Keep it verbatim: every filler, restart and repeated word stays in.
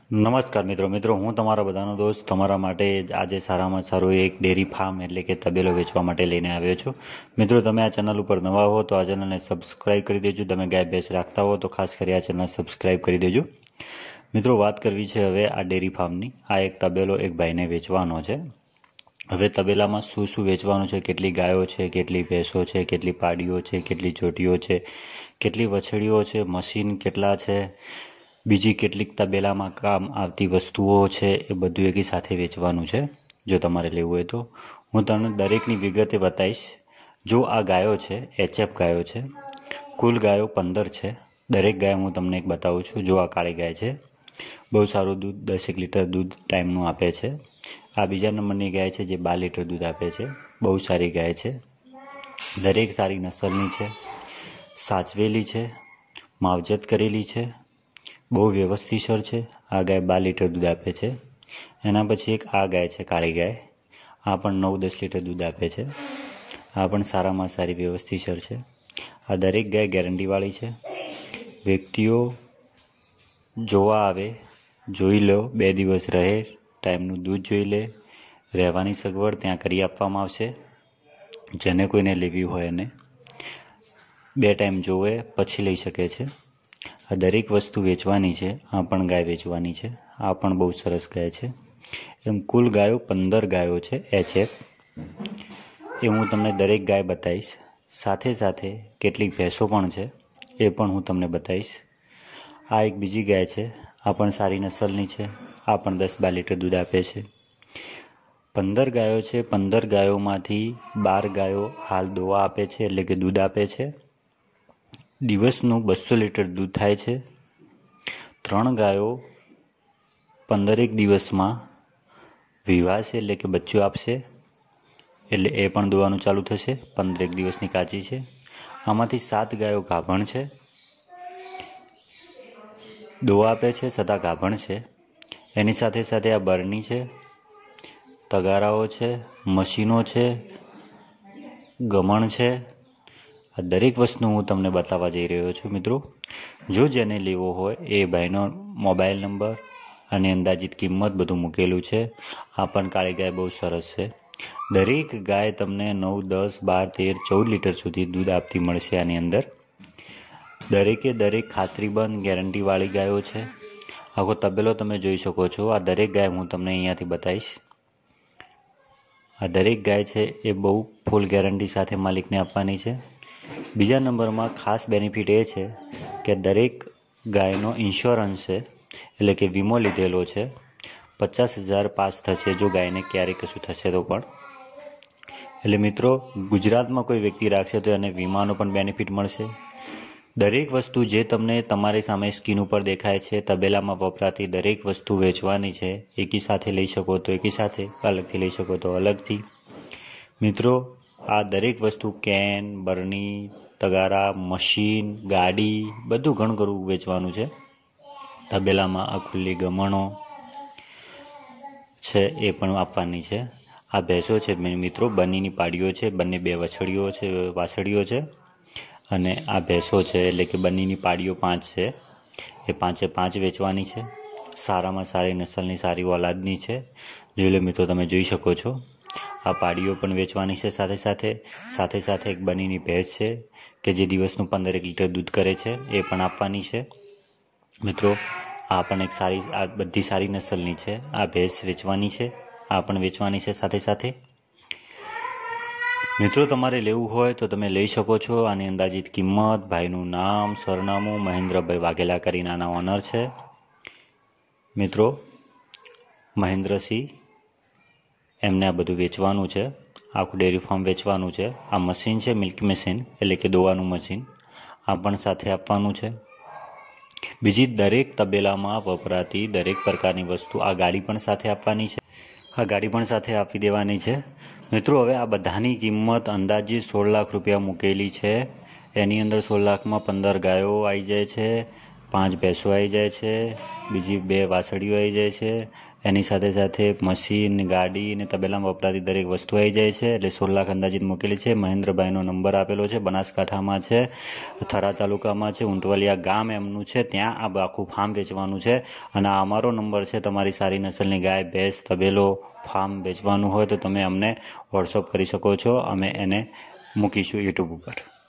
નમસ્કાર મિત્રો મિત્રો હું તમારા બધાનો દોસ્ત તમારા માટે આજે સારામાં સારું એક ડેરી ફાર્મ એટલે કે તબેલો વેચવા માટે લઈને આવ્યો છું। મિત્રો તમે આ ચેનલ ઉપર નવા હો તો આ ચેનલને સબસ્ક્રાઈબ કરી દેજો। તમે ગાય ભેંસ રાખતા હો તો ખાસ કરી આ ચેનલ સબસ્ક્રાઈબ કરી દેજો। મિત્રો વાત કરવી છે હવે આ ડેરી ફાર્મની। આ એક તબેલો એક ભાઈને વેચવાનો છે। હવે તબેલામાં શું શું વેચવાનું છે, કેટલી ગાયો છે, કેટલી ભેંસો છે, કેટલી પાડીઓ છે, કેટલી ચોટીઓ છે, કેટલી વછડીઓ છે, મશીન કેટલા છે, બીજી કેટલીક તબેલામાં કામ આવતી વસ્તુઓ છે, એ બધું એકી સાથે વેચવાનું છે। જો તમારે લેવું હોય તો હું તમને દરેકની વિગતે બતાવીશ। જો આ ગાયો છે એચએફ ગાયો છે, કુલ ગાયો પંદર છે। દરેક ગાય હું તમને એક બતાવું છું। જો આ કાળી ગાય છે, બહુ સારું દૂધ દસેક લીટર દૂધ ટાઈમનું આપે છે। આ બીજા નંબરની ગાય છે જે બાર લીટર દૂધ આપે છે, બહુ સારી ગાય છે। દરેક સારી નસલની છે, સાચવેલી છે, માવજત કરેલી છે, બહુ વ્યવસ્થિતસર છે। આ ગાય બાર લીટર દૂધ આપે છે। એના પછી એક આ ગાય છે કાળી ગાય, આ પણ નવ દસ લીટર દૂધ આપે છે। આ પણ સારામાં સારી વ્યવસ્થિતસર છે। આ દરેક ગાય ગેરંટીવાળી છે। વ્યક્તિઓ જોવા આવે, જોઈ લો, બે દિવસ રહે, ટાઈમનું દૂધ જોઈ લે, રહેવાની સગવડ ત્યાં કરી આપવામાં આવશે। જેને કોઈને લેવી હોય એને બે ટાઈમ જોવે પછી લઈ શકે છે। આ દરેક વસ્તુ વેચવાની છે। આ પણ ગાય વેચવાની છે। આ પણ બહુ સરસ ગાય છે। એમ કુલ ગાયો પંદર ગાયો છે એચએફ, એ હું તમને દરેક ગાય બતાવીશ। સાથે સાથે કેટલીક ભેંસો પણ છે એ પણ હું તમને બતાવીશ। આ એક બીજી ગાય છે, આ પણ સારી નસલની છે। આ પણ દસ બાર લીટર દૂધ આપે છે। પંદર ગાયો છે। પંદર ગાયોમાંથી બાર ગાયો હાલ દોવા આપે છે એટલે કે દૂધ આપે છે। દિવસનું બસો લીટર દૂધ થાય છે। ત્રણ ગાયો પંદરેક દિવસમાં વિવાહશે એટલે કે બચ્ચું આપશે, એટલે એ પણ દોવાનું ચાલુ થશે। પંદરેક દિવસની કાચી છે। આમાંથી સાત ગાયો ગાભણ છે, દોવા આપે છે છતાં ગાભણ છે। એની સાથે સાથે આ બરણી છે, તગારાઓ છે, મશીનો છે, ગમણ છે। આ દરેક વસ્તુ હું તમને બતાવવા જઈ રહ્યો છું। મિત્રો જો જેને લેવો હોય એ ભાઈનો મોબાઈલ નંબર અને અંદાજિત કિંમત બધું મૂકેલું છે। આ પણ કાળી ગાય બહુ સરસ છે। દરેક ગાય તમને નવ દસ બાર તેર ચૌદ લીટર સુધી દૂધ આપતી મળશે। આની અંદર દરેકે દરેક ખાતરીબંધ ગેરંટીવાળી ગાયો છે। આખો તબેલો તમે જોઈ શકો છો। આ દરેક ગાય હું તમને અહીંયાથી બતાવીશ। આ દરેક ગાય છે એ બહુ ફૂલ ગેરંટી સાથે માલિકને આપવાની છે। બીજા નંબરમાં ખાસ બેનિફિટ એ છે કે દરેક ગાયનો ઇન્સ્યોરન્સ છે, એટલે કે વીમો લીધેલો છે। પચાસ હજાર પાસ થશે જો ગાયને ક્યારેય કશું થશે તો પણ। એટલે મિત્રો ગુજરાતમાં કોઈ વ્યક્તિ રાખશે તો એને વીમાનો પણ બેનિફિટ મળશે। દરેક વસ્તુ જે તમને તમારી સામે સ્ક્રીન ઉપર દેખાય છે, તબેલામાં વપરાતી દરેક વસ્તુ વેચવાની છે। એકી સાથે લઈ શકો તો એકી સાથે, અલગથી લઈ શકો તો અલગથી। મિત્રો આ દરેક વસ્તુ કેન, બરણી, તગારા, મશીન, ગાડી બધું ઘણું ઘણું વેચવાનું છે। તબેલામાં આ ખુલ્લી ગમણો છે એ પણ આપવાની છે। આ ભેંસો છે મિત્રો, બંનેની પાડીઓ છે, બંને બે વછડીઓ છે, વાછડીઓ છે, અને આ ભેંસો છે એટલે કે બંનેની પાડીઓ પાંચ છે, એ પાંચે પાંચ વેચવાની છે। સારામાં સારી નસલની સારી ઓલાદની છે। જોઈ લો મિત્રો, તમે જોઈ શકો છો। આ પાડીઓ પણ વેચવાની છે। સાથે સાથે સાથે સાથે એક બનીની ભેંસ છે કે જે દિવસનું પંદરેક લીટર દૂધ કરે છે, એ પણ આપવાની છે। મિત્રો આ પણ એક સારી, આ બધી સારી નસલની છે। આ ભેંસ વેચવાની છે, આ પણ વેચવાની છે સાથે સાથે। મિત્રો તમારે લેવું હોય તો તમે લઈ શકો છો। આની અંદાજિત કિંમત, ભાઈનું નામ, સરનામું, મહેન્દ્રભાઈ વાઘેલા કરીને આના ઓનર છે મિત્રો, મહેન્દ્રસિંહ, એમને આ બધું વેચવાનું છે। આખું ડેરી ફાર્મ વેચવાનું છે। આ મશીન છે મિલ્ક મશીન, એટલે કે દોવાનું મશીન, આ પણ સાથે આપવાનું છે। બીજી દરેક તબેલામાં વપરાતી દરેક પ્રકારની વસ્તુ, આ ગાડી પણ સાથે આપવાની છે। આ ગાડી પણ સાથે આપી દેવાની છે। મિત્રો હવે આ બધાની કિંમત અંદાજે સોળ લાખ રૂપિયા મૂકેલી છે। એની અંદર સોળ લાખમાં પંદર ગાયો આવી જાય છે, પાંચ ભેંસો આવી જાય છે, બીજી બે વાછડીઓ આવી જાય છે, એની સાથે સાથે મશીન, ગાડી ને તબેલામાં વપરાતી દરેક વસ્તુ આવી જાય છે. એટલે સોળ લાખ અંદાજિત મૂકેલી છે. મહેન્દ્રભાઈનો નંબર આપેલો છે, બનાસકાંઠામાં છે, થરા તાલુકામાં છે, ઊંટવાલિયા ગામ એમનું છે. ત્યાં આ આખું ફાર્મ વેચવાનું છે. અને આ અમારો નંબર છે. તમારી સારી નસલની ગાય, ભેંસ, તબેલો, ફાર્મ વેચવાનું હોય તો તમે અમને વોટ્સઅપ કરી શકો છો. અમે એને મૂકીશું યુટ્યુબ ઉપર.